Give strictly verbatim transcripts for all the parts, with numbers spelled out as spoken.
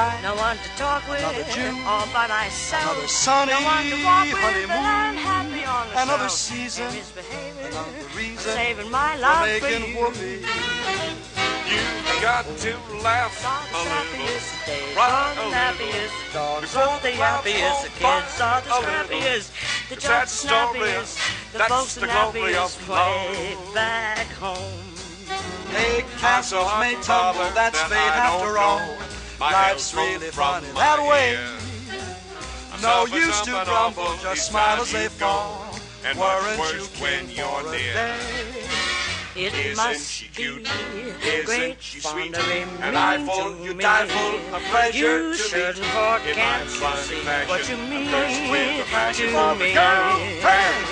night, no one to talk with, another June, all by myself. Another sunny no one to walk with, honeymoon, but I'm happy on the another shelf. season, Misbehaving, another reason, saving my love for for making you. whoopee. You got to laugh Dogs a are the little, happiest, days cry are a the little. happiest, dogs Before are the happiest, the kids are the a little. snappiest, the It's that job's story, snappiest, the that's folks the are glory nappiest of way love. back home. Hey, castles may tumble, that's fate after all. Life's really funny that way. No use to grumble, just smile as they fall. And Weren't much you worse when king you're for a near. day? It Isn't must she be cute? great Isn't she fun sweet? to be And mean I full, to you me. die full, a pleasure You to certain meet. for In can't my you fine see fashion, what you a mean person with a passion to for the me. girlfriend.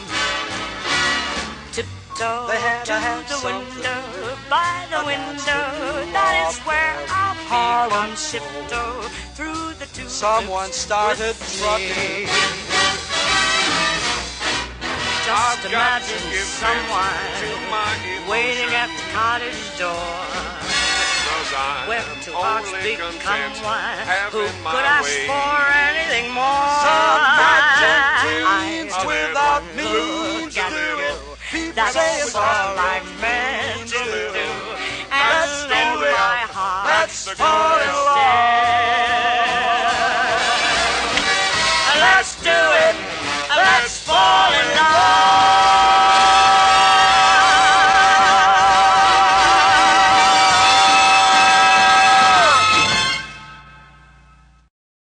Tiptoe They had to a have the something. window, by the window, that is where I'll be. Harlem On tiptoe through the two Someone lips started with trucking. me. Just I've got to imagine give someone vent to my waiting at the cottage door, Cause I'm where two hearts only beat content come one, who having my could ask way. for anything more. Some magic I'm dreams without means look to at do you. it. People That's say it's what all I'm meant to do. And Let's then do it. my heart Let's fall in love. Let's do it. Let's fall in love.